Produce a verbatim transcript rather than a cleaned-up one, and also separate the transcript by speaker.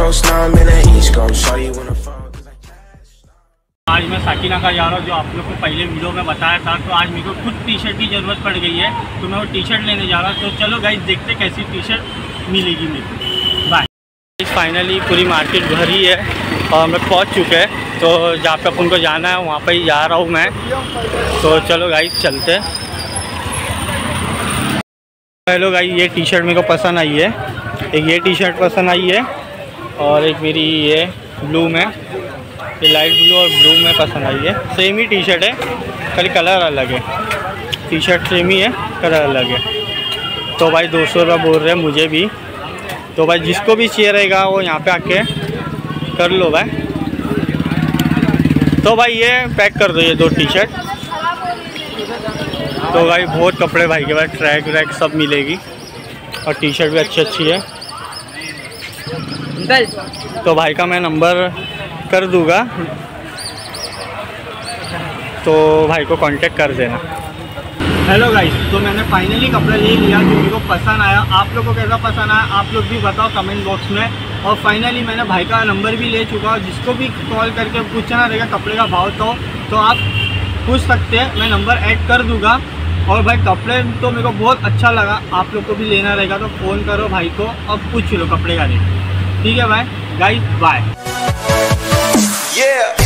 Speaker 1: Coast, now I'm in the East Coast. Saw you when I fall.
Speaker 2: आज मैं साकिना जा रहा हूँ, जो आप लोग को पहले वीडियो में बताया था। तो आज मेरे को खुद टी शर्ट की ज़रूरत पड़ गई है, तो मैं वो टी शर्ट लेने जा रहा हूँ। तो चलो गाइस देखते कैसी टी शर्ट मिलेगी मेरे को। बाय। फाइनली पूरी मार्केट भरी है और हम लोग पहुँच चुके हैं। तो जहाँ पे अपन को जाना है वहाँ पर ही जा रहा हूँ मैं। तो चलो गाइस चलते हैं। हेलो गाइस, ये टी शर्ट मेरे को पसंद आई है। एक ये टी शर्ट पसंद आई है और एक मेरी ये ब्लू में, ये लाइट ब्लू और ब्लू में पसंद आई है। सेम ही टी शर्ट है, खाली कलर अलग है। टी शर्ट सेम ही है, कलर अलग है। तो भाई दो सौ रुपये बोल रहे हैं मुझे भी। तो भाई जिसको भी चाहिए रहेगा वो यहाँ पे आके कर लो भाई। तो भाई ये पैक कर दो ये दो टी शर्ट। तो भाई बहुत कपड़े भाई के पास, ट्रैक व्रैक सब मिलेगी और टी शर्ट भी अच्छी अच्छी है। तो भाई का मैं नंबर कर दूंगा, तो भाई को कांटेक्ट कर देना। हेलो गाइस, तो मैंने फाइनली कपड़ा ले लिया जो मेरे को पसंद आया। आप लोगों को कैसा पसंद आया आप लोग भी बताओ कमेंट बॉक्स में। और फाइनली मैंने भाई का नंबर भी ले चुका हूँ। जिसको भी कॉल करके पूछना रहेगा कपड़े का भाव तो तो आप पूछ सकते हैं, मैं नंबर ऐड कर दूँगा। और भाई कपड़े तो मेरे को बहुत अच्छा लगा। आप लोग को भी लेना रहेगा तो फ़ोन करो भाई को और पूछ लो कपड़े का रेट। ठीक है भाई, गाइस बाय।
Speaker 1: Yeah.